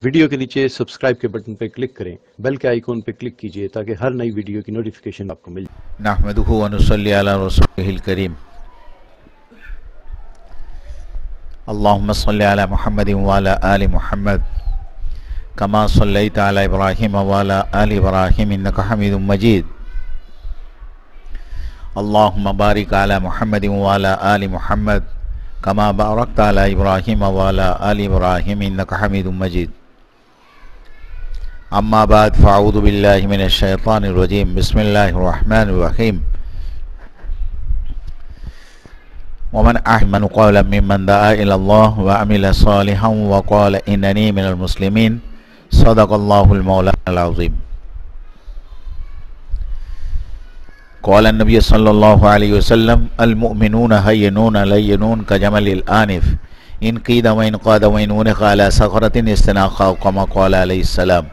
Video کے نیچے subscribe کے بٹن پہ کلک کریں، بیل کے آئیکن پہ کلک کیجئے تاکہ ہر نئی ویڈیو کی نوٹیفیکیشن آپ کو مل جائے۔ نحمدہ و نصلی علی رسولہ الکریم۔ اللہم صلی علی محمد وعلی آل محمد کما صلیت علی ابراہیم وعلی آل ابراہیم انکا حمید مجید۔ اللہم بارک علی محمد وعلی آل محمد کما بارکت علی ابراہیم وعلی آل ابراہیم انکا حمید مجید۔ اما بعد فاعوذ باللہ من الشیطان الرجیم، بسم اللہ الرحمن الرحیم۔ ومن احسن قولا ممن دعا الى اللہ وعمل صالحا وقال اننی من المسلمین، صدق اللہ المولانا العظیم۔ قال النبی صلی اللہ علیہ وسلم المؤمنون حینون لینون کجمل الآنف ان قید وان قاد وان ونق علی صخرۃ استناقا کما قال علیہ السلام۔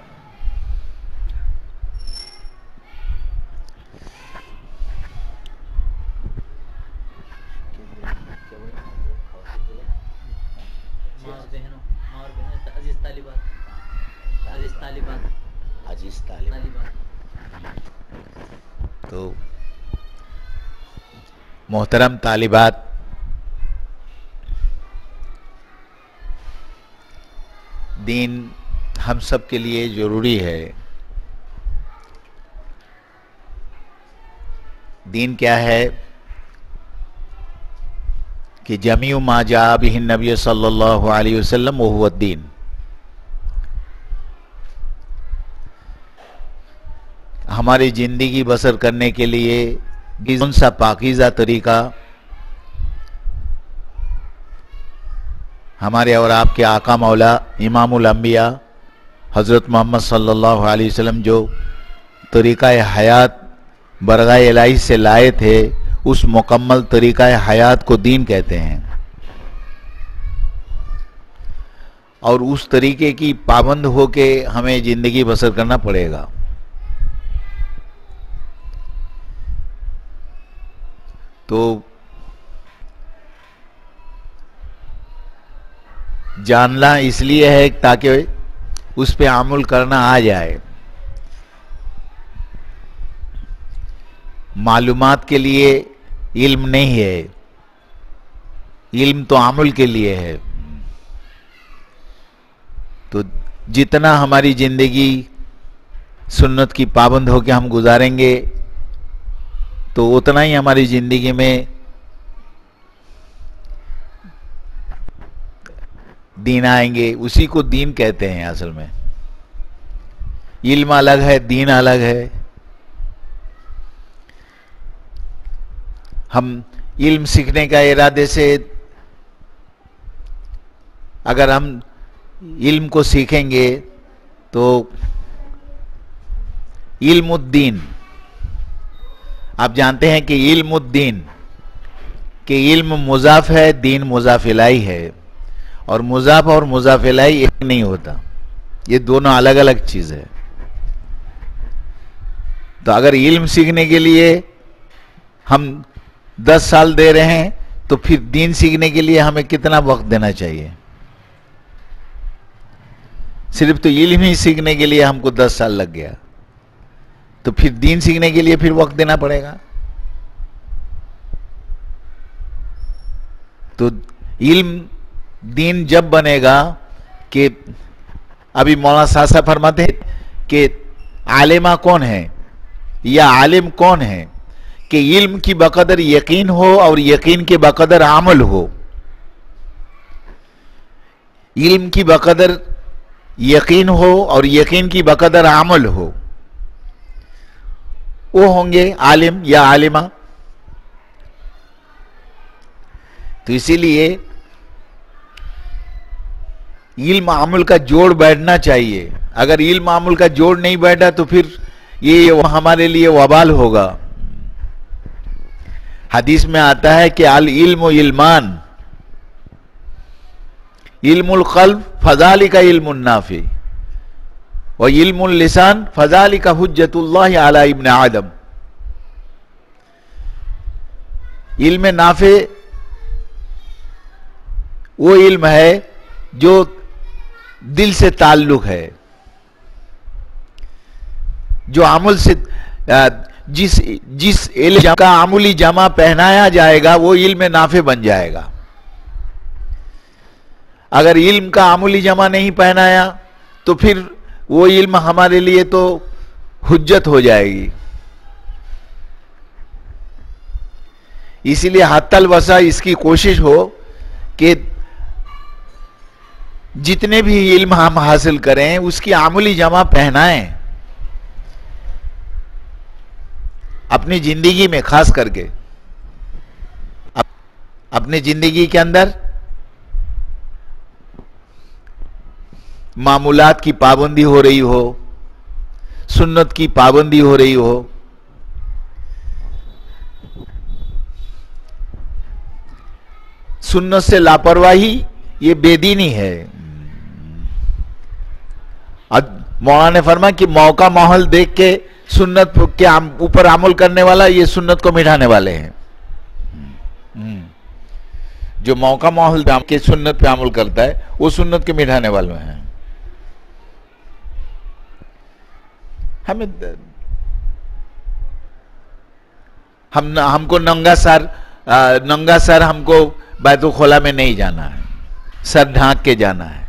تو محترم طالبات، دین ہم سب کے لیے ضروری ہے۔ دین کیا ہے کہ جمیع ما جاء بہ النبی صلی اللہ علیہ وسلم وہو الدین۔ ہماری زندگی بسر کرنے کے لیے کون سا پاکیزہ طریقہ ہمارے اور آپ کے آقا مولا امام الانبیاء حضرت محمد صلی اللہ علیہ وسلم جو طریقہ حیات برگاہ الہی سے لائے تھے، اس مکمل طریقہ حیات کو دین کہتے ہیں، اور اس طریقے کی پابند ہو کے ہمیں زندگی بسر کرنا پڑے گا۔ تو جاننا اس لیے ہے تاکہ اس پہ عمل کرنا آ جائے۔ معلومات کے لیے علم نہیں ہے، علم تو عمل کے لیے ہے۔ تو جتنا ہماری زندگی سنت کی پابند ہو کے ہم گزاریں گے تو اتنا ہی ہماری زندگی میں دین آئیں گے۔ اسی کو دین کہتے ہیں اصل میں۔ علم الگ ہے، دین الگ ہے۔ ہم علم سیکھنے کا ارادے سے اگر ہم علم کو سیکھیں گے تو علم الدین، آپ جانتے ہیں کہ علم الدین کہ علم مضاف ہے، دین مضاف الیہ ہے، اور مضاف اور مضاف الیہ ایک نہیں ہوتا، یہ دونوں الگ الگ چیز ہے۔ تو اگر علم سیکھنے کے لیے ہم 10 سال دے رہے ہیں تو پھر دین سیکھنے کے لیے ہمیں کتنا وقت دینا چاہیے؟ صرف تو علم ہی سیکھنے کے لیے ہم کو 10 سال لگ گیا، تو پھر دین سیکھنے کے لیے پھر وقت دینا پڑے گا۔ تو علم دین جب بنے گا کہ ابھی مولانا صاحب فرماتے ہیں کہ عالمہ کون ہے یا عالم کون ہے؟ کہ علم کی بقدر یقین ہو اور یقین کے بقدر عمل ہو۔ علم کی بقدر یقین ہو اور یقین کی بقدر عمل ہو، وہ ہوں گے عالم یا عالمہ۔ تو اسی لیے علم عمل کا جوڑ بیٹھنا چاہیے۔ اگر علم عمل کا جوڑ نہیں بیٹھا تو پھر یہ ہمارے لیے وبال ہوگا۔ حدیث میں آتا ہے کہ العلم علمان، علم القلب فذالک علم النافع وعلم اللسان فذالک حجت اللہ علی ابن آدم۔ علم نافع وہ علم ہے جو दिल से ताल्लुक है। जो अमल से जिस इल्म का अमली जमा पहनाया जाएगा वो इल्म नाफे बन जाएगा। अगर इल्म का अमली जमा नहीं पहनाया तो फिर वो इल्म हमारे लिए तो हुज्जत हो जाएगी। इसीलिए हत्तल वसा इसकी कोशिश हो कि जितने भी इल्म हम हासिल करें उसकी अमली जमा पहनाएं अपनी जिंदगी में, खास करके अपनी जिंदगी के अंदर मामूलात की पाबंदी हो रही हो, सुन्नत की पाबंदी हो रही हो, सुन्नत से लापरवाही ये बेदीनी है। मौलाना ने फरमाया कि मौका माहौल देख के सुन्नत के ऊपर अमल करने वाला ये सुन्नत को मिटाने वाले हैं। जो मौका माहौल के सुन्नत पे अमल करता है वो सुन्नत के मिटाने वाले हैं। हमको नंगा सर हमको बैतुल खोला में नहीं जाना है, सर ढांक के जाना है।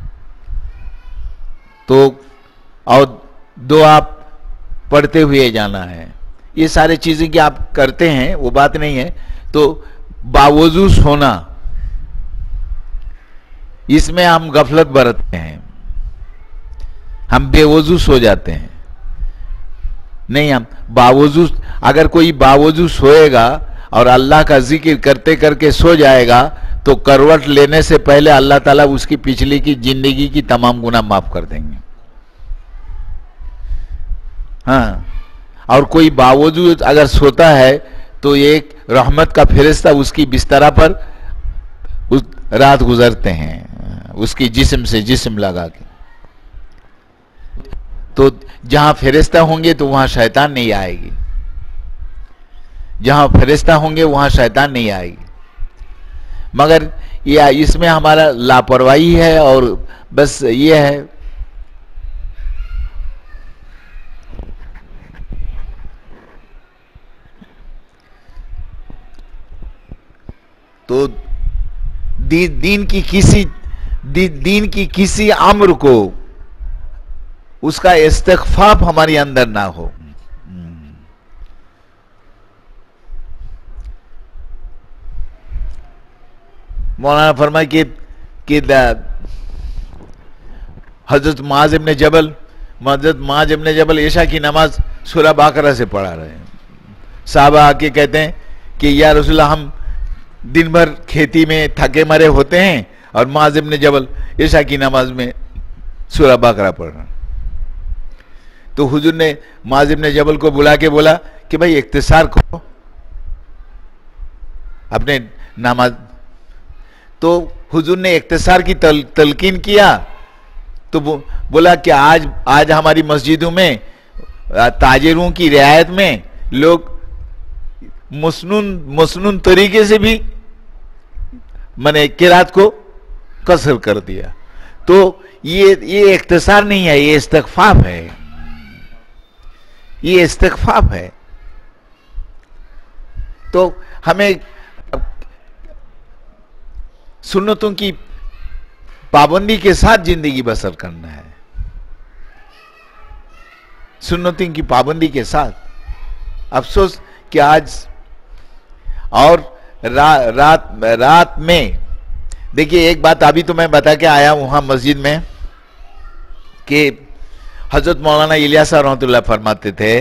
तो और दुआ पढ़ते हुए जाना है। ये सारे चीजें कि आप करते हैं वो बात नहीं है। तो बावजू सोना, इसमें हम गफलत बरतते हैं, हम बेवजू सो जाते हैं। नहीं, हम बावजू, अगर कोई बावजू सोएगा और अल्लाह का जिक्र करते करके सो जाएगा तो करवट लेने से पहले अल्लाह ताला उसकी पिछली की जिंदगी की तमाम गुनाह माफ कर देंगे। हाँ, और कोई बावजूद अगर सोता है तो एक रहमत का फरिश्ता उसकी बिस्तरा पर उस रात गुजरते हैं, उसकी जिस्म से जिस्म लगा के। तो जहां फरिश्ता होंगे तो वहां शैतान नहीं आएगी, जहां फरिश्ता होंगे वहां शैतान नहीं आएगी। मगर ये इसमें हमारा लापरवाही है और बस ये है। तो दीन की किसी अम्र को उसका इस्तिग़फ़ार हमारे अंदर ना हो। मौलाना फरमाए कि हजरत मुआज़ इब्न जबल ईशा की नमाज सूरह बकरा से पढ़ा रहे हैं। साहबा आके कहते हैं कि या रसूलल्लाह, हम दिन भर खेती में थके मरे होते हैं और मुआज़ इब्न जबल ईशा की नमाज में सूरह बकरा पढ़ रहे हैं। तो हुजूर ने मुआज़ इब्न जबल को बुला के बोला कि भाई इख्तिसार करो अपने नमाज। तो हुजूर ने इख्तिसार की तलकीन किया। तो बोला कि आज हमारी मस्जिदों में ताजिरों की रियायत में लोग मसनून तरीके से भी मैंने किरात को कसर कर दिया। तो ये इख्तिसार नहीं है, ये इस्तिग़फ़ार है, ये इस्तिग़फ़ार है। तो हमें सुन्नतों की पाबंदी के साथ जिंदगी बसर करना है, सुन्नतों की पाबंदी के साथ। अफसोस कि आज और रात में देखिए, एक बात अभी तो मैं बता के आया वहां मस्जिद में कि हजरत मौलाना इलियास रहमतुल्लाह फरमाते थे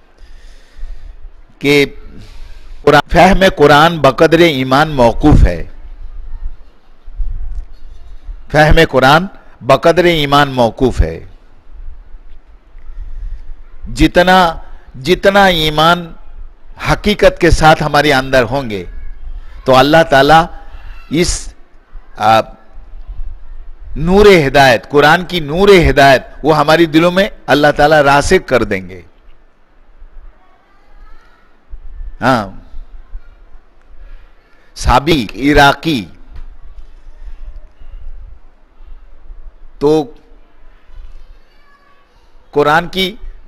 कि फहम कुरान बक़द्र ईमान मौकूफ है। फहम कुरान बक़द्र ईमान मौकूफ है। जितना ईमान हकीकत के साथ हमारे अंदर होंगे तो अल्लाह ताला इस नूर हिदायत, कुरान की नूर हिदायत वो हमारी दिलों में अल्लाह ताला रासिक कर देंगे। हाँ, साबिक इराकी तो कुरान की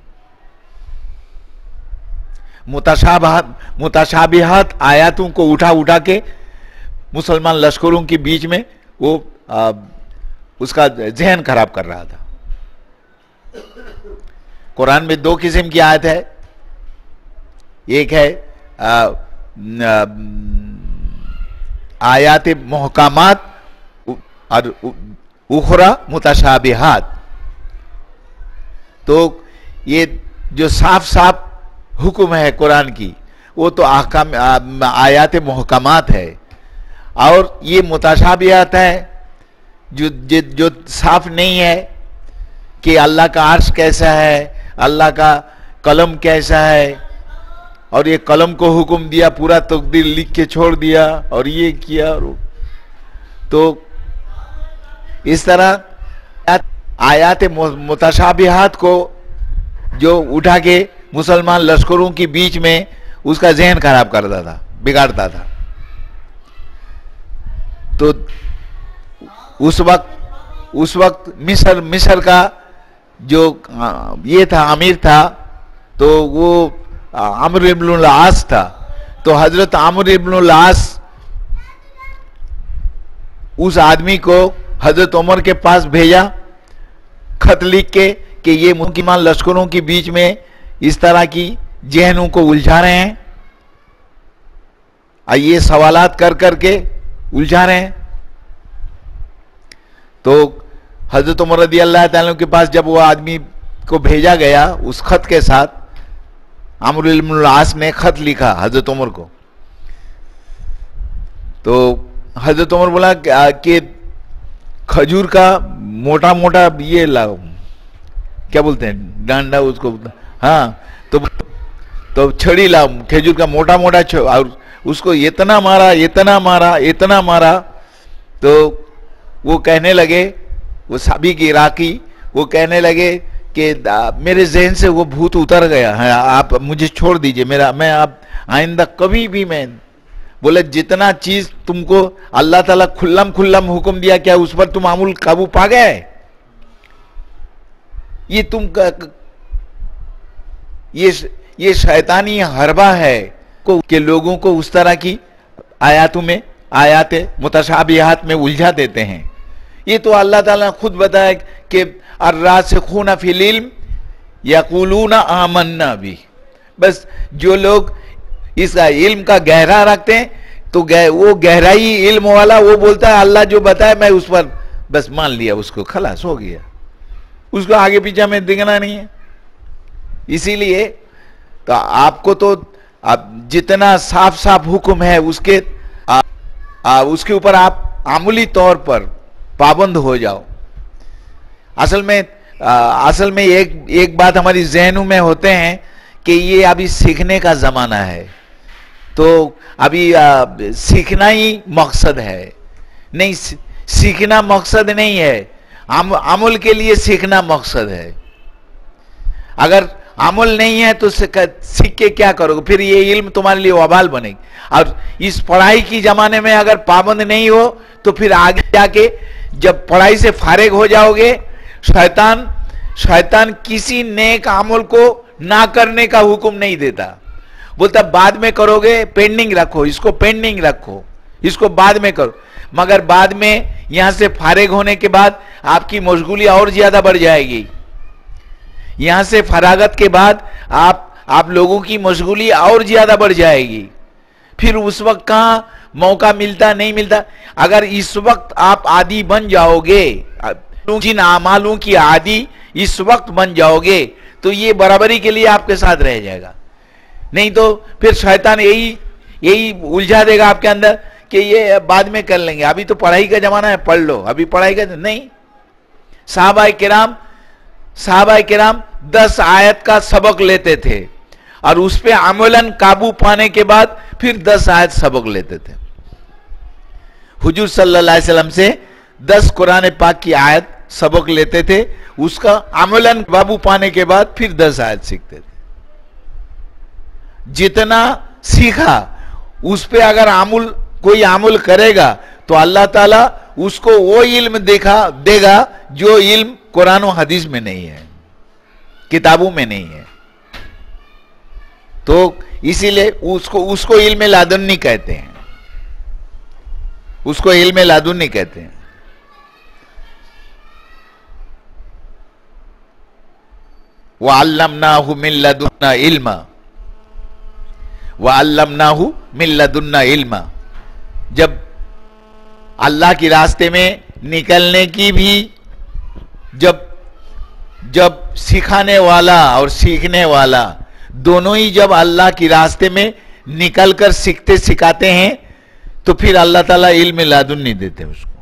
मुताशाबिहात आयातों को उठा उठा के मुसलमान लश्करों के बीच में वो उसका जहन खराब कर रहा था। कुरान में दो किस्म की आयत है, एक है आयात मुहकामात और उखरा मुताशाबिहात। तो ये जो साफ साफ हुक्म है कुरान की वो तो अहकाम आयात मुहकामात है, और ये मुताशाबिहात है जो साफ नहीं है कि अल्लाह का अर्श कैसा है, अल्लाह का कलम कैसा है, और ये कलम को हुक्म दिया, पूरा तकदीर लिख के छोड़ दिया और ये किया। और तो इस तरह आयात मुताशाबिहात को जो उठा के मुसलमान लश्करों के बीच में उसका जहन खराब करता था, बिगाड़ता था। तो उस वक्त मिस्र का जो ये था अमीर था, तो वो अमर इब्न आस था। तो हजरत अमर इब्न आस उस आदमी को हजरत उमर के पास भेजा खत लिख के कि ये मुसलमान लश्करों के बीच में इस तरह की जहनों को उलझा रहे हैं, ये सवालात कर करके उलझा रहे हैं। तो हजरत उमर रदी अल्लाह ताला के पास जब वो आदमी को भेजा गया उस खत के साथ, अमर इब्न आस ने खत लिखा हजरत उमर को। तो हजरत उमर बोला कि खजूर का मोटा मोटा ये लाओ, क्या बोलते हैं डांडा उसको, हाँ, तो छड़ी लाओ, खजूर का मोटा मोटा, और उसको इतना मारा इतना मारा इतना मारा। तो वो कहने लगे, वो साबिक इराकी, वो कहने लगे कि मेरे ज़हन से वो भूत उतर गया है, आप मुझे छोड़ दीजिए, मैं आप आइंदा कभी भी, मैं बोले जितना चीज तुमको अल्लाह ताला खुल्लम खुल्लम हुक्म दिया, क्या उस पर तुम अमूल काबू पा गए? ये तुम ये शैतानी हरबा है कि लोगों को उस तरह की आयातों में, आयात मुतशाबिहात में उलझा देते हैं। ये तो अल्लाह ताला खुद बताया कि अर्रासिखूना फिल इल्म यक़ूलूना आमन्ना भी, बस जो लोग इस इल्म का गहरा रखते हैं तो वो गहराई इल्म वाला वो बोलता है अल्लाह जो बताए मैं उस पर बस मान लिया, उसको खलास हो गया, उसको आगे पीछे में देखना नहीं है। इसीलिए तो आपको तो आप जितना साफ साफ हुक्म है उसके ऊपर आप आमूली तौर पर पाबंद हो जाओ। असल में एक बात हमारी ज़हनों में होते हैं कि ये अभी सीखने का जमाना है, तो अभी सीखना ही मकसद है। नहीं, सीखना मकसद नहीं है, अमल के लिए सीखना मकसद है। अगर अमल नहीं है तो सीख के क्या करोगे? फिर ये इल्म तुम्हारे लिए वबाल बनेगी। और इस पढ़ाई की जमाने में अगर पाबंद नहीं हो तो फिर आगे जाके जब पढ़ाई से फारिग हो जाओगे, शैतान किसी नेक अमल को ना करने का हुक्म नहीं देता, बोलता बाद में करोगे, पेंडिंग रखो, इसको पेंडिंग रखो, इसको बाद में करो। मगर बाद में यहां से फारिग होने के बाद आपकी मशगूली और ज्यादा बढ़ जाएगी। यहां से फरागत के बाद आप लोगों की मशगूली और ज्यादा बढ़ जाएगी। फिर उस वक्त कहां मौका मिलता नहीं मिलता। अगर इस वक्त आप आदी बन जाओगे, जिन आमालों की आदी इस वक्त बन जाओगे तो ये बराबरी के लिए आपके साथ रह जाएगा। नहीं तो फिर शैतान यही उलझा देगा आपके अंदर कि ये बाद में कर लेंगे, अभी तो पढ़ाई का जमाना है, पढ़ लो, अभी पढ़ाई का नहीं। साहबाए किराम 10 आयत का सबक लेते थे और उस पे अमलन काबू पाने के बाद फिर 10 आयत सबक लेते थे। हुजूर सल्लल्लाहु अलैहि वसल्लम से 10 कुरान पाक की आयत सबक लेते थे, उसका अमलन काबू पाने के बाद फिर 10 आयत सीखते थे। जितना सीखा उस पे अगर कोई अमल करेगा तो अल्लाह ताला उसको वो इल्म देगा जो इल्म कुरान और हदीस में नहीं है। किताबों में नहीं है। तो इसीलिए उसको इल्म लादुन्नी कहते हैं, उसको इल्म लादुन्नी कहते हैं। वअल्लमनाहु मिन लदुन्ना इल्मा, वअल्लमनाहु मिन लदुन्ना इल्मा। जब अल्लाह के रास्ते में निकलने की भी जब सिखाने वाला और सीखने वाला दोनों ही जब अल्लाह के रास्ते में निकलकर सीखते सिखाते हैं तो फिर अल्लाह ताला इल्म लादुन्नी देते हैं उसको।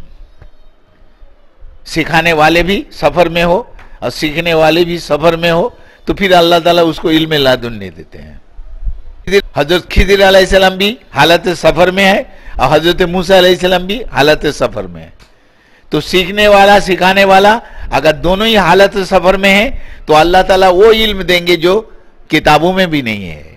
सिखाने वाले भी सफर में हो और सीखने वाले भी सफर में हो तो फिर अल्लाह ताला उसको इल्म लादुन्नी देते हैं। हजरत खिदिर अलैहिस्सलाम भी हालत सफर में है और हजरत मूसा अलैहिस्सलाम भी हालत सफर में है। तो सीखने वाला सिखाने वाला अगर दोनों ही हालत सफर में है तो अल्लाह ताला वो इल्म देंगे जो किताबों में भी नहीं है।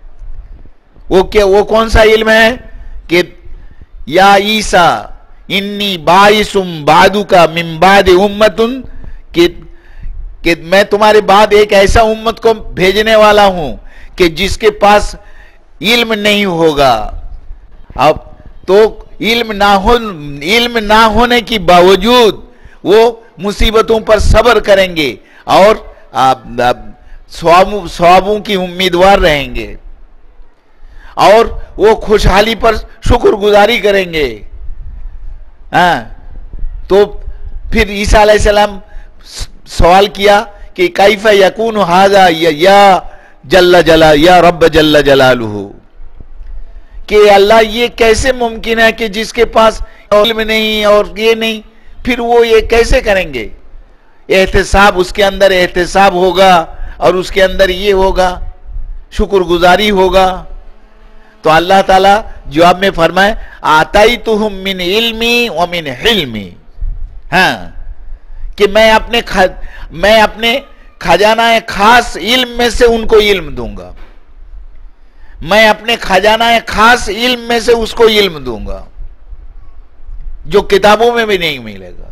वो कौन सा इल्म है कि या ईसा इन्नी बाइसुम बादुका मिन बाद उम्मतुन, कि मैं तुम्हारे बाद एक ऐसा उम्मत को भेजने वाला हूं कि जिसके पास इल्म नहीं होगा। अब तो इल्म ना होने की बावजूद वो मुसीबतों पर सब्र करेंगे और सवाबों की उम्मीदवार रहेंगे और वो खुशहाली पर शुक्रगुजारी करेंगे। तो फिर ईसा अलैहिस्सलाम सवाल किया कि कैफ यकून हाजा या जल्ला जला या रब्ब जल्ला जलालुहु, कि अल्लाह ये कैसे मुमकिन है कि जिसके पास इल्म नहीं और ये नहीं, फिर वो ये कैसे करेंगे। एहतिसाब, उसके अंदर एहतिसाब होगा और उसके अंदर ये होगा, शुक्रगुजारी होगा। तो अल्लाह ताला जवाब में फरमाए आताइतुहुम मिन इल्मी व मिन हिल्मी, कि मैं अपने खजाना खास इल्म में से उनको इल्म दूंगा, मैं अपने खजाना खास इल्म में से उसको इल्म दूंगा जो किताबों में भी नहीं मिलेगा।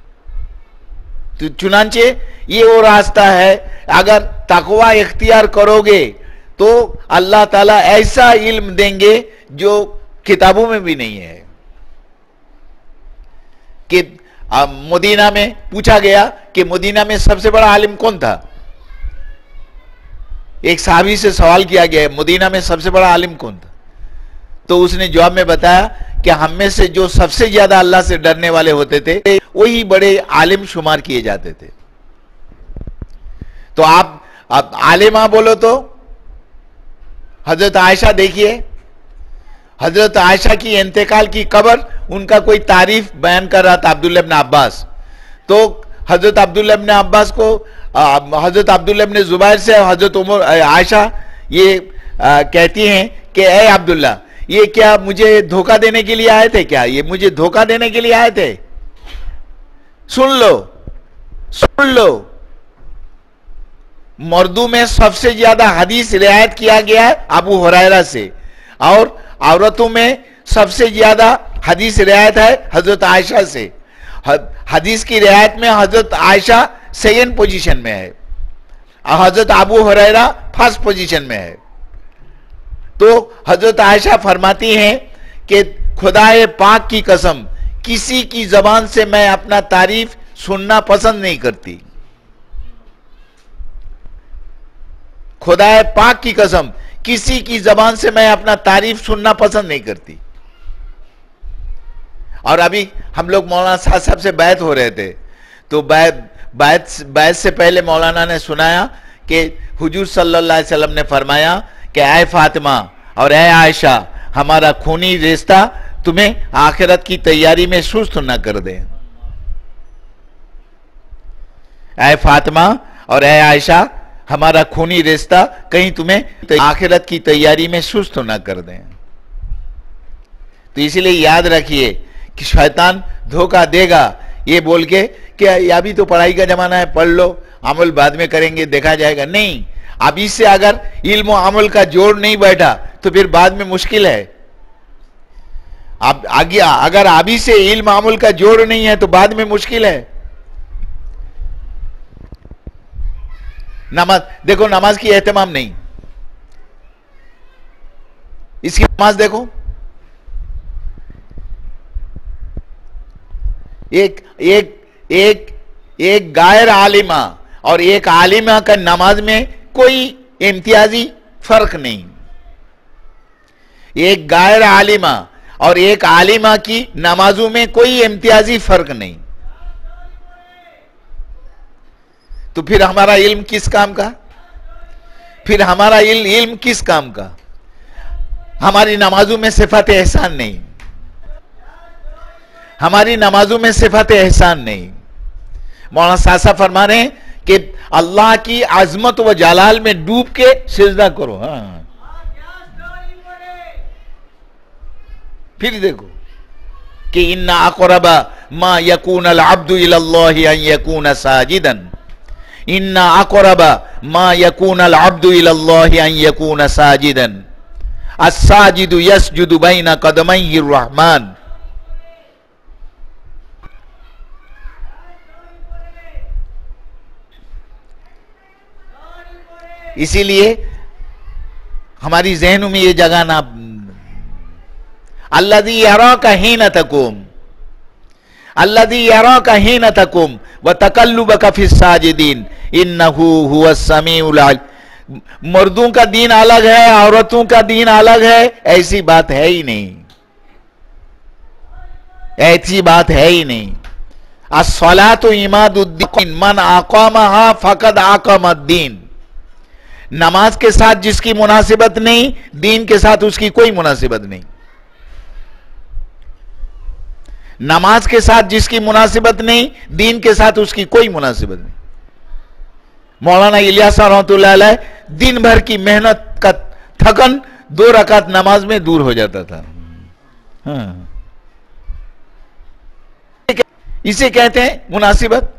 तो चुनांचे ये वो रास्ता है, अगर तकवा इख्तियार करोगे तो अल्लाह ताला ऐसा इल्म देंगे जो किताबों में भी नहीं है। कि मदीना में पूछा गया कि मदीना में सबसे बड़ा आलिम कौन था। एक सहाबी से सवाल किया गया मदीना में सबसे बड़ा आलिम कौन था, तो उसने जवाब में बताया कि हम में से जो सबसे ज्यादा अल्लाह से डरने वाले होते थे वही बड़े आलिम शुमार किए जाते थे। तो आप आलिमा बोलो तो हजरत आयशा देखिए, हजरत आयशा की इंतकाल की कब्र, उनका कोई तारीफ बयान कर रहा था अब्दुल्लाह इब्न अब्बास। तो हजरत अब्दुल्लाह इब्न अब्बास को हजरत अब्दुल्लाह इब्न जुबैर से हजरत उमर आयशा ये कहती हैं कि ए अब्दुल्ला, ये क्या मुझे धोखा देने के लिए आए थे क्या, ये मुझे धोखा देने के लिए आए थे। सुन लो, मर्दों में सबसे ज्यादा हदीस रिवायत किया गया है अबू हुरैरा से, और औरतों में सबसे ज्यादा हदीस रिवायत है हजरत आयशा से। हदीस की रिवायत में हजरत आयशा सेकंड पोजीशन में है और हजरत अबू हुरैरा फर्स्ट पोजीशन में है। तो हजरत आयशा फरमाती हैं कि खुदाए पाक की कसम, किसी की जबान से मैं अपना तारीफ सुनना पसंद नहीं करती। खुदाए पाक की कसम, किसी की जबान से मैं अपना तारीफ सुनना पसंद नहीं करती। और अभी हम लोग मौलाना साहब से बैत हो रहे थे, तो बैत से पहले मौलाना ने सुनाया कि हुजूर सल्लल्लाहु अलैहि वसल्लम ने फरमाया कि ऐ फातिमा और ऐ आयशा, हमारा खूनी रिश्ता तुम्हें आखिरत की तैयारी में सुस्त न कर दे। ऐ फातिमा और ऐ आयशा, हमारा खूनी रिश्ता कहीं तुम्हें आखिरत की तैयारी में सुस्त न कर दें। तो इसलिए याद रखिए कि शैतान धोखा देगा ये बोल के कि अभी तो पढ़ाई का जमाना है, पढ़ लो, अमल बाद में करेंगे, देखा जाएगा। नहीं, अभी से अगर इल्म और अमल का जोड़ नहीं बैठा तो फिर बाद में मुश्किल है। अब आगे अगर अभी से इल्म अमल का जोड़ नहीं है तो बाद में मुश्किल है। نماز دیکھو، نماز کی اہتمام نہیں. اس کی نماز دیکھو، ایک غیر عالمہ اور ایک عالمہ کا نماز میں کوئی امتیازی فرق نہیں. ایک غیر عالمہ اور ایک عالمہ کی نمازوں میں کوئی امتیازی فرق نہیں. تو پھر ہمارا علم کس کام کا؟ پھر ہمارا علم کس کام کا؟ ہماری نمازوں میں صفت احسان نہیں. ہماری نمازوں میں صفت احسان نہیں. مولانا ساسا فرما رہے ہیں کہ اللہ کی عظمت و جلال میں ڈوب کے سجدہ کرو. ہاں پھر دیکھو کہ ان اقرب ما یکون العبد الی اللہ ان یکون ساجدا. ان اقرب ما یکون العبد الی اللہ ان یکون ساجدا. الساجد یسجد بین قدمی الرحمن. اسی لیے ہماری ذہنوں میں یہ جگہ نہ الذی یراک حین تقوم، الذی یراک حین تقوم وتقلبک فی الساجدین انہ هو السمیع العلیم. مردوں کا دین الگ ہے، عورتوں کا دین الگ ہے، ایسی بات ہے ہی نہیں. ایسی بات ہے ہی نہیں. الصلاۃ عماد الدین من اقامها فقد اقام الدین. نماز کے ساتھ جس کی مناسبت نہیں، دین کے ساتھ اس کی کوئی مناسبت نہیں. نماز کے ساتھ جس کی مناسبت نہیں، دین کے ساتھ اس کی کوئی مناسبت نہیں. مولانا الیاس رحمۃ اللہ علیہ دن بھر کی محنت کا تھکن 2 رکعت نماز میں دور ہو جاتا تھا. اسے کہتے ہیں مناسبت.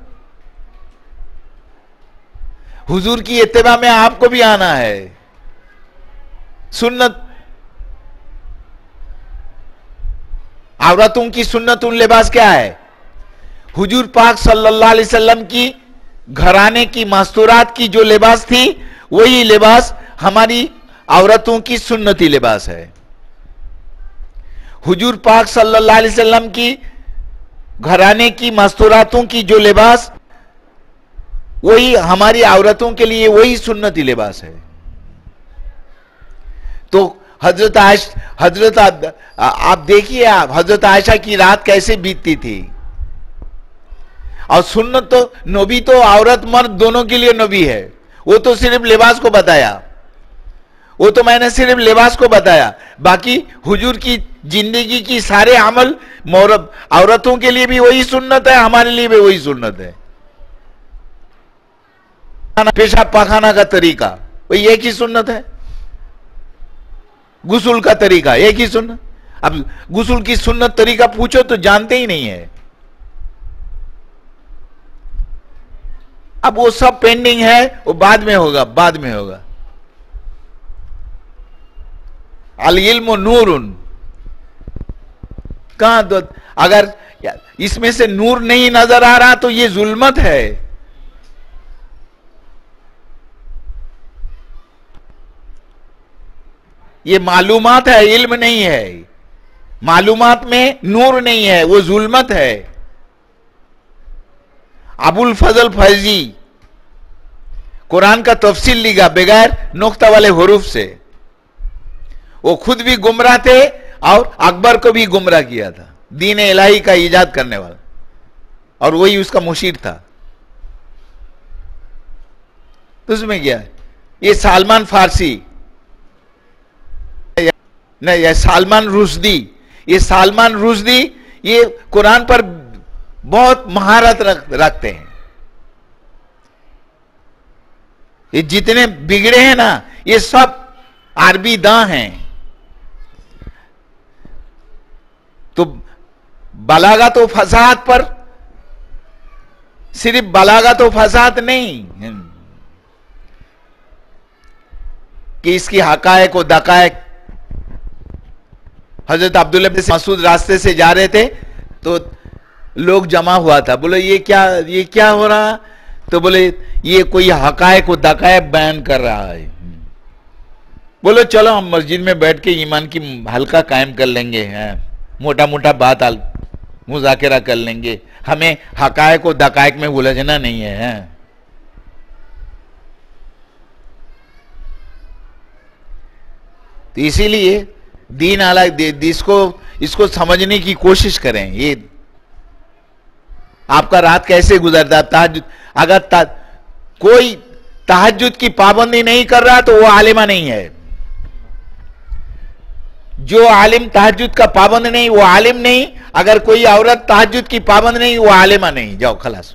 حضور کی اتباع میں آپ کو بھی آنا ہے. سنت، عورتوں کی سنت لباس کیا ہے؟ حضور پاک صلی اللہ علیہ وسلم کی گھرانے کی مستورات کی جو لباس تھی، وہی لباس ہماری عورتوں کی سنتی لباس ہے. حضور پاک صلی اللہ علیہ وسلم کی گھرانے کی مستوراتوں کی جو لباس، وہی ہماری عورتوں کے لیے وہی سنتی لباس ہے. تو حضرت آپ دیکھیے، آپ حضرت عائشہ کی رات کیسے بیتتی تھی. اور سنت تو نبی تو عورت مرد دونوں کے لیے نبی ہے. وہ تو صرف لباس کو بتایا، وہ تو میں نے صرف لباس کو بتایا. باقی حضور کی زندگی کی سارے عمل عورتوں کے لیے بھی وہی سنت ہے، ہمارے لیے بھی وہی سنت ہے. پیشاب پاخانہ کا طریقہ وہی ایک ہی سنت ہے. غسل کا طریقہ ایک ہی سنت. اب غسل کی سنت طریقہ پوچھو تو جانتے ہی نہیں ہے. اب وہ سب پینڈنگ ہے، وہ بعد میں ہوگا، بعد میں ہوگا. العلم نور. کہاں تو اگر اس میں سے نور نہیں نظر آ رہا تو یہ ظلمت ہے. یہ معلومات ہے، علم نہیں ہے. معلومات میں نور نہیں ہے، وہ ظلمت ہے. ابو الفضل فیضی قرآن کا تفصیل لکھا بغیر نقطہ والے حروف سے. وہ خود بھی گمراہ تھے اور اکبر کو بھی گمراہ کیا تھا. دین الہی کا ایجاد کرنے والا، اور وہی اس کا مشیر تھا. تو اس میں کیا ہے؟ یہ سلمان فارسی، نہیں یہ سلمان رشدی. یہ سلمان رشدی یہ قرآن پر بہت مہارت رکھتے ہیں. یہ جتنے بگڑے ہیں نا، یہ سب عربی داں ہیں. تو بلاغت و فصاحت پر صرف بلاغت و فصاحت نہیں کہ اس کی حقائق و دقائق. حضرت عبداللہ بن مسعود راستے سے جا رہے تھے تو لوگ جمع ہوا تھا. بولے یہ کیا ہو رہا؟ تو بولے یہ کوئی حقائق و دقائق بیان کر رہا ہے. بولو چلو ہم مسجد میں بیٹھ کے ایمان کی حلقہ قائم کر لیں گے, موٹا موٹا بات مذاکرہ کر لیں گے, ہمیں حقائق و دقائق میں الجھنا نہیں ہے. تو اسی لیے دین اس کو سمجھنے کی کوشش کریں. یہ آپ کا رات کیسے گزرتا, تہجد, اگر کوئی تہجد کی پابندی نہیں کر رہا تو وہ عالمہ نہیں ہے. جو عالم تہجد کا پابند نہیں وہ عالم نہیں, اگر کوئی عورت تہجد کی پابند نہیں وہ عالمہ نہیں. جاؤ خلاص.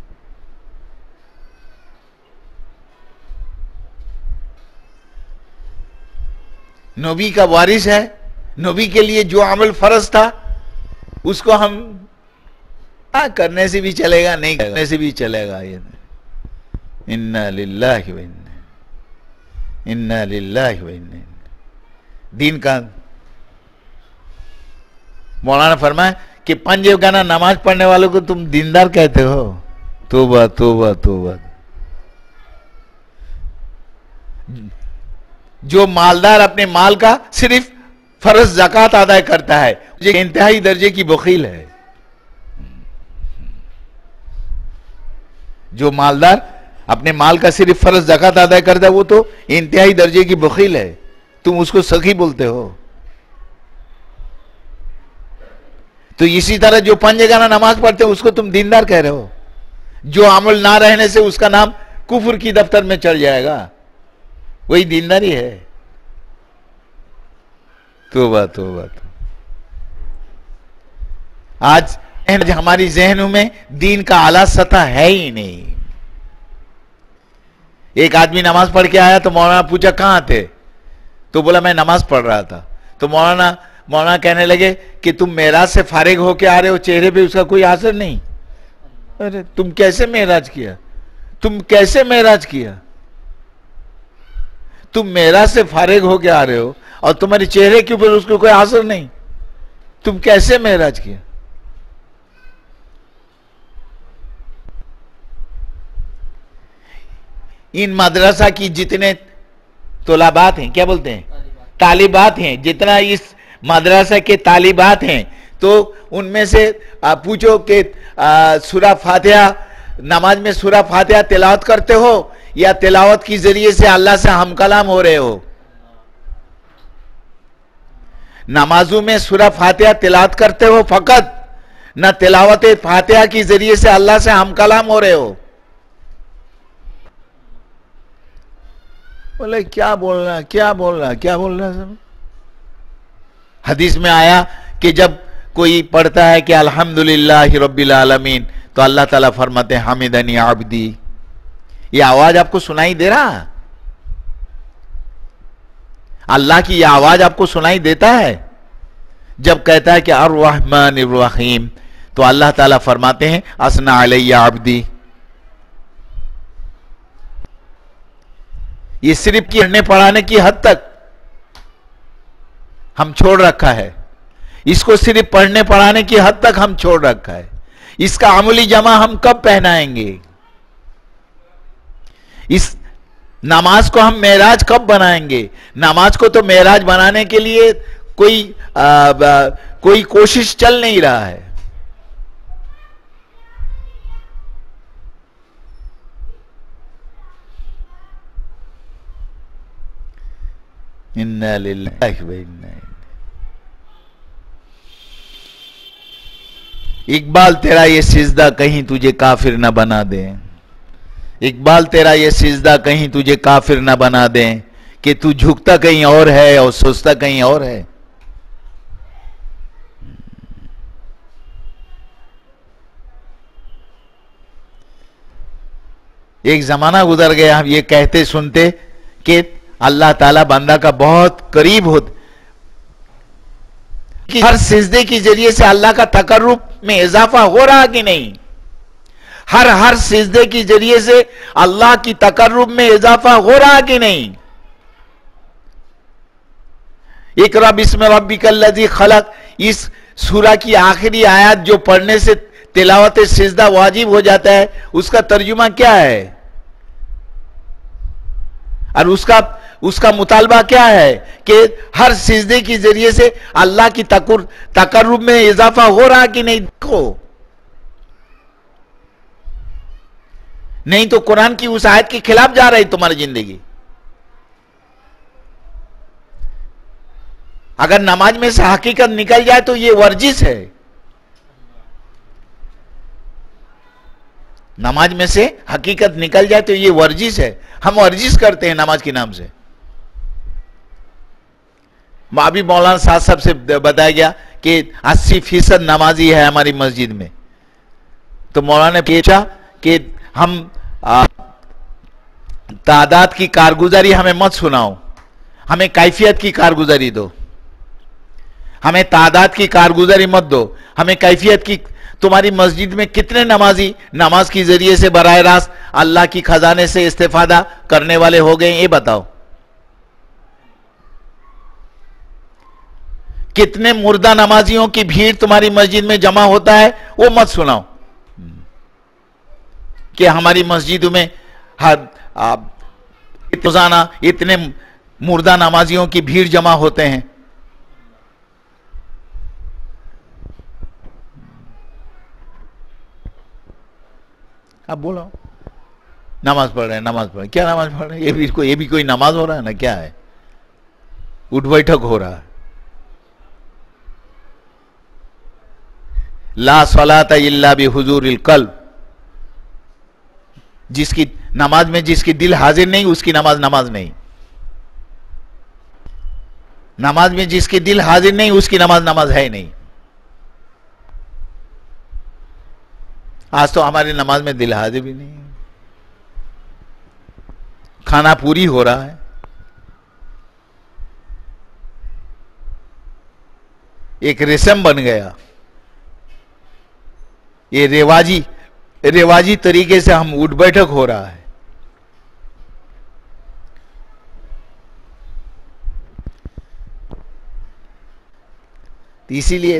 نبی کا وارث ہے, نبی کے لیے جو عمل فرض تھا اس کو ہم کرنے سے بھی چلے گا, نہیں کرنے سے بھی چلے گا. انا للہ و انا للہ و انا. دین کا مولانا فرمائے کہ 5 گانا نماز پڑھنے والوں کو تم دیندار کہتے ہو. توبہ توبہ توبہ. جو مالدار اپنے مال کا صرف فرض زکوٰۃ ادا کرتا ہے یہ انتہائی درجے کی بخیل ہے. جو مالدار اپنے مال کا صرف فرض زکوٰۃ ادا کرتا ہے وہ تو انتہائی درجے کی بخیل ہے. تم اس کو سخی بولتے ہو. تو اسی طرح جو 5 گانا نماز پڑھتے ہیں اس کو تم دیندار کہہ رہے ہو. جو عمل نہ رہنے سے اس کا نام کفر کی دفتر میں چڑھ جائے گا, وہی دینداری ہے. توبہ توبہ. آج ہماری ذہنوں میں دین کا اعلیٰ سطح ہے ہی نہیں. ایک آدمی نماز پڑھ کے آیا تو مولانا پوچھا کہاں تھے, تو بولا میں نماز پڑھ رہا تھا. تو مولانا کہنے لگے کہ تم معراج سے فارغ ہو کے آ رہے ہو, چہرے پہ اس کا کوئی اثر نہیں. ارے تم کیسے معراج کیا, تم کیسے معراج کیا؟ تم معراج سے فارغ ہو کے آ رہے ہو اور تمہارے چہرے کے اوپر اس کو کوئی اثر نہیں, تم کیسے معراج کیا؟ ان مدرسہ کی جتنے طلبات ہیں, کیا بولتے ہیں, طالبات ہیں, جتنا اس مدرسہ کے طالبات ہیں, تو ان میں سے پوچھو کہ سورہ فاتحہ, نماز میں سورہ فاتحہ تلاوت کرتے ہو یا تلاوت کی ذریعے سے اللہ سے ہم کلام ہو رہے ہو؟ نمازوں میں سورہ فاتحہ تلاوت کرتے ہو فقط, نہ تلاوت فاتحہ کی ذریعے سے اللہ سے ہم کلام ہو رہے ہو؟ بولے کیا بولنا کیا بولنا کیا بولنا. حدیث میں آیا کہ جب کوئی پڑھتا ہے کہ الحمدللہ رب العالمین تو اللہ تعالیٰ فرماتے ہیں حمدنی عبدی. یہ آواز آپ کو سنائی دے رہا, اللہ کی یہ آواز آپ کو سنائی دیتا ہے جب کہتا ہے کہ الرحمن الرحیم, تو اللہ تعالیٰ فرماتے ہیں اثنا علی عبدی. یہ صرف پڑھنے پڑھانے کی حد تک ہم چھوڑ رکھا ہے, اس کو صرف پڑھنے پڑھانے کی حد تک ہم چھوڑ رکھا ہے. اس کا عملی جمع ہم کب پہنائیں گے؟ اس نماز کو ہم معراج کب بنائیں گے؟ نماز کو تو معراج بنانے کے لیے کوئی کوشش چل نہیں رہا ہے. انا للہ و انا. اقبال تیرا یہ سجدہ کہیں تجھے کافر نہ بنا دیں, اقبال تیرا یہ سجدہ کہیں تجھے کافر نہ بنا دیں کہ تو جھکتا کہیں اور ہے اور سوچتا کہیں اور ہے. ایک زمانہ گزر گیا ہم یہ کہتے سنتے کہ اللہ تعالیٰ بندہ کا بہت قریب ہوتا, کہ ہر سجدے کی ذریعے سے اللہ کا تقرب میں اضافہ ہو رہا کہ نہیں؟ ہر سجدے کی ذریعے سے اللہ کی تقرب میں اضافہ ہو رہا کہ نہیں؟ اقرا بسم ربک الذی خلق, اس سورہ کی آخری آیات جو پڑھنے سے तिलावत सिजदा वाजिब हो जाता है, उसका तर्जुमा क्या है और उसका मुतालबा क्या है कि हर सिजदे के जरिए से अल्लाह की तकर्रुब में इजाफा हो रहा कि नहीं। देखो, नहीं तो कुरान की उस आयत के खिलाफ जा रही तुम्हारी जिंदगी। अगर नमाज में से हकीकत निकल जाए तो ये वर्जिश है। नमाज में से हकीकत निकल जाए तो ये वर्जिश है। हम वर्जिश करते हैं नमाज के नाम से। अभी मौलाना साहब से बताया गया कि 80% नमाजी है हमारी मस्जिद में। तो मौलाना ने पूछा कि हम तादाद की कारगुजारी हमें मत सुनाओ, हमें कैफियत की कारगुजारी दो। हमें तादाद की कारगुजारी मत दो, हमें कैफियत की। तुम्हारी मस्जिद में कितने नमाजी नमाज के जरिए से बराह रास्त अल्लाह की खजाने से इस्तेफादा करने वाले हो गए, ये बताओ। कितने मुर्दा नमाजियों की भीड़ तुम्हारी मस्जिद में जमा होता है, वो मत सुनाओ कि हमारी मस्जिद में रोजाना इतने मुर्दा नमाजियों की भीड़ जमा होते हैं। अब बोलो, नमाज पढ़ रहे हैं, नमाज पढ़ रहे हैं, क्या नमाज पढ़ रहे हैं? ये भी कोई नमाज हो रहा है ना? क्या है? उठ बैठक हो रहा है। ला सलाता इल्ला बिहुजूरिल कल्ब। जिसकी नमाज में जिसकी दिल हाजिर नहीं, उसकी नमाज नहीं। नमाज में जिसकी दिल हाजिर नहीं, उसकी नमाज है ही नहीं। आज तो हमारी नमाज में दिल हाजिर भी नहीं है। खाना पूरी हो रहा है, एक रेशम बन गया। ये रेवाजी तरीके से हम उठ बैठक हो रहा है। इसीलिए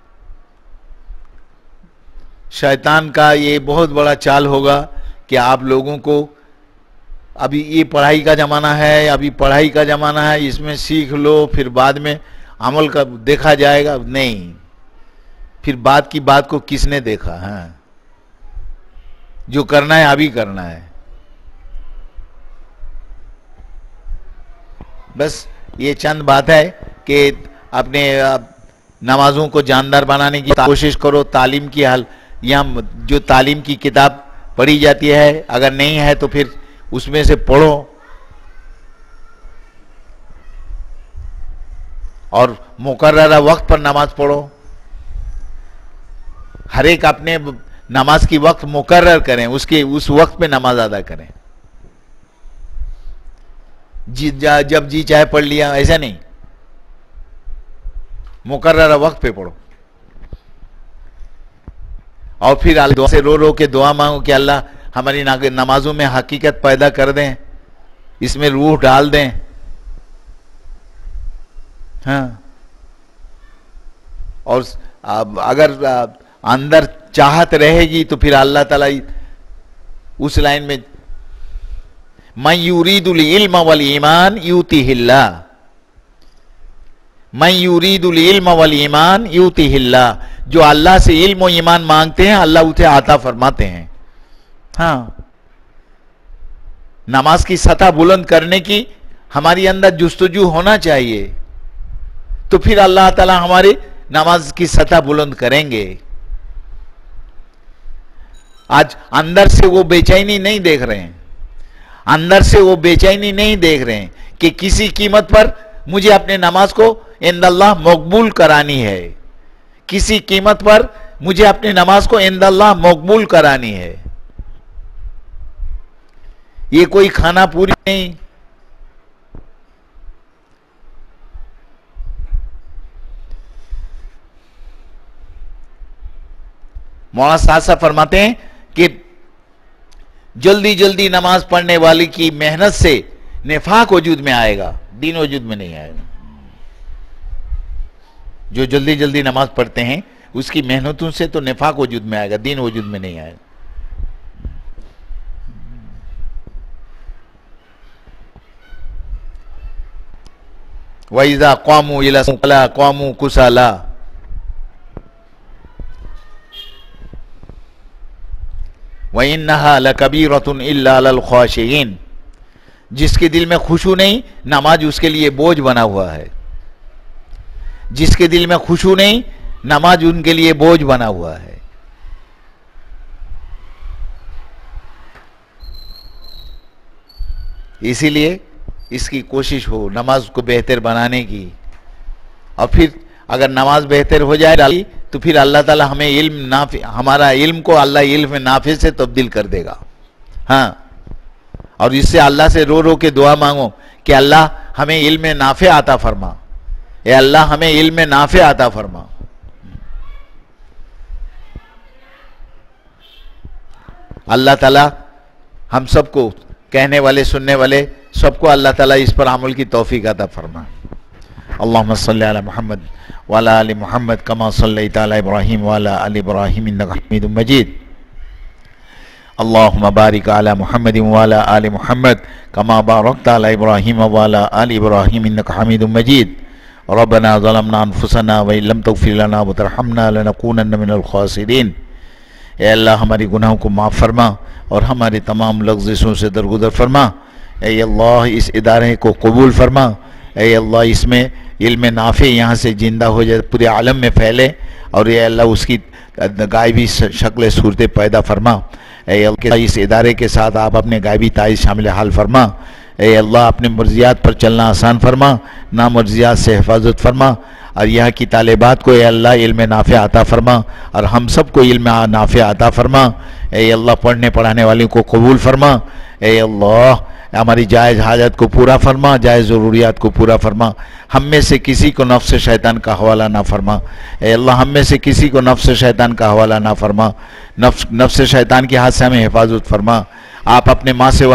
शैतान का ये बहुत बड़ा चाल होगा कि आप लोगों को, अभी ये पढ़ाई का जमाना है, अभी पढ़ाई का जमाना है, इसमें सीख लो, फिर बाद में अमल का देखा जाएगा। नहीं, फिर बाद की बात को किसने देखा है? जो करना है अभी करना है। बस ये चंद बात है कि अपने नमाजों को जानदार बनाने की कोशिश करो। तालीम की हाल, यहाँ जो तालीम की किताब पढ़ी जाती है, अगर नहीं है तो फिर उसमें से पढ़ो और मुकर्ररा वक्त पर नमाज पढ़ो। हर एक अपने नमाज की वक्त मुकर्रर करें, उस वक्त पे नमाज अदा करें। जब जी चाहे पढ़ लिया, ऐसा नहीं, मुकर्ररा वक्त पे पढ़ो। और फिर अल्लाह से रो रो के दुआ मांगो कि अल्लाह हमारी नमाजों में हकीकत पैदा कर दें, इसमें रूह डाल दें। हाँ, और अगर अंदर चाहत रहेगी तो फिर अल्लाह ताला उस लाइन में मन युरीदुल इल्म वल ईमान यूतिहिल्लाह, मन युरीदुल इल्म वल ईमान यूतिहिल्लाह। जो अल्लाह से इल्म और ईमान मांगते हैं, अल्लाह उसे आता फरमाते हैं। हाँ, नमाज की सतह बुलंद करने की हमारी अंदर जुस्तजू होना चाहिए, तो फिर अल्लाह ताला हमारी नमाज की सतह बुलंद करेंगे। आज अंदर से वो बेचैनी नहीं देख रहे हैं, अंदर से वो बेचैनी नहीं देख रहे हैं कि किसी कीमत पर मुझे अपने नमाज को इंदल्लाह मकबूल करानी है, किसी कीमत पर मुझे अपनी नमाज को इंदल्लाह मकबूल करानी है। ये कोई खाना पूरी नहीं। मौलाना साहब फरमाते हैं कि जल्दी जल्दी नमाज पढ़ने वाले की मेहनत से निफाक वजूद में आएगा, दीन वजूद में नहीं आएगा। जो जल्दी जल्दी नमाज पढ़ते हैं اس کی محنتوں سے تو نفاق وجود میں آئے گا، دین وجود میں نہیں آئے گا۔ وَإِذَا قَامُوا إِلَى الصَّلَاةِ قَامُوا كُسَالَىٰ وَإِنَّهَا لَكَبِيرَةٌ إِلَّا عَلَى الْخَاشِعِينَ، جس کے دل میں خشوع نہیں، نماز اس کے لیے بوجھ بنا ہوا ہے۔ جس کے دل میں خشوع نہیں، نماز ان کے لیے بوجھ بنا ہوا ہے۔ اسی لیے اس کی کوشش ہو نماز کو بہتر بنانے کی، اور پھر اگر نماز بہتر ہو جائے تو پھر اللہ تعالی ہمیں علم نافع، ہمارا علم کو اللہ علم نافع سے تبدیل کر دے گا۔ ہاں، اور اس سے اللہ سے رو رو کے دعا مانگو کہ اللہ ہمیں علم نافع عطا فرما، اے اللہ ہمیں علم نافع عطا فرما۔ اللہ تعالی ہم سب کو، کہنے والے سننے والے سب کو اللہ تعالیٰ اس پر عمل کی توفیق عطا فرما۔ اللہم صلی علی محمد وعلی آل محمد کما صلیت علی ابراہیم وعلی آل ابراہیم انک حمید مجید۔ اللہم بارک علی محمد وعلی آل محمد کما بارکت علی ابراہیم وعلی آل ابراہیم انک حمید مجید۔ ربنا ظلمنا انفسنا وإن لم تغفر لنا وترحمنا لنکونن من الخاسرین۔ اے اللہ ہماری گناہوں کو معاف فرما اور ہمارے تمام لغزشوں سے درگزر فرما۔ اے اللہ اس ادارے کو قبول فرما۔ اے اللہ اس میں علم نافع یہاں سے زندہ ہو جائے، پورے عالم میں پھیلے، اور اے اللہ اس کی غائبی شکل صورتیں پیدا فرما۔ اے اللہ اس ادارے کے ساتھ آپ اپنے غائبی تائید شامل حال فرما۔ اے اللہ اپنے مرضیات پر چلنا آسان فرما، نامرضیات سے حفاظت فرما، اور یہاں کی طالبات کو اے اللہ علم نافع عطا فرما، اور ہم سب کو علم نافع عطا فرما۔ اے اللہ پڑھنے پڑھانے والوں کو قبول فرما۔ اے اللہ ہماری جائز حاجت کو پورا فرما، جائز ضروریات کو پورا فرما۔ ہم میں سے کسی کو نفس شیطان کا حوالہ نہ فرما۔ اے اللہ ہم میں سے کسی کو نفس شیطان کا حوالہ نہ فرما، نفس شیطان کے ہاتھ سے ہمیں حفاظت فرما۔ آپ اپنے ماں سے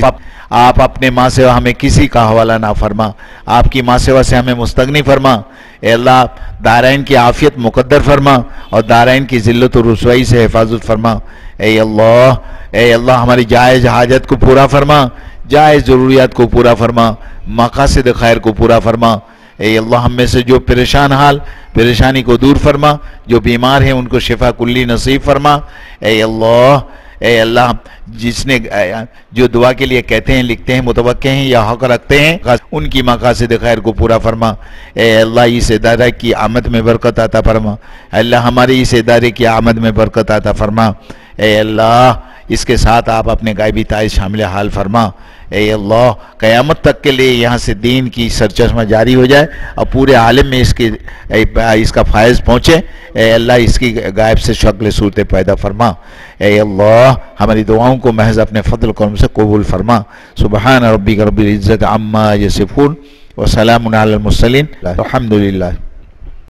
ہمیں کسی کا حوالہ نہ فرما، آپ کی ماں سوا سے ہمیں مستغنی فرما۔ اے اللہ دارین کی عافیت مقدر فرما، اور دارین کی ذلت و رسوائی سے حفاظت فرما۔ اے اللہ ہماری جائز حاجت کو پورا فرما، جائز ضروریات کو پورا فرما، مقاصد خیر کو پورا فرما۔ اے اللہ ہم میں سے جو پریشان حال، پریشانی کو دور فرما، جو بیمار ہیں ان کو شفا کلی نصیب فرما۔ اے اللہ جس نے جو دعا کے لیے کہتے ہیں، لکھتے ہیں، متوقع ہیں یا حق رکھتے ہیں، ان کی مقاصد خیر کو پورا فرما۔ اے اللہ اس ادارے کی آمد میں برکت عطا فرما۔ اے اللہ ہماری اس ادارے کی آمد میں برکت عطا فرما۔ اے اللہ اس کے ساتھ آپ اپنے غائبی تائید شامل حال فرما۔ اے اللہ قیامت تک کے لیے یہاں سے دین کی سرچشمہ جاری ہو جائے، اور پورے عالم میں اس کا فائز پہنچے۔ اے اللہ اس کی غائب سے شکل صورتیں پیدا فرما۔ اے اللہ ہماری دعاؤں کو محض اپنے فضل و کرم سے قبول فرما۔ سبحان ربک رب العزت عما یصفون وسلام علی المرسلین، الحمدللہ۔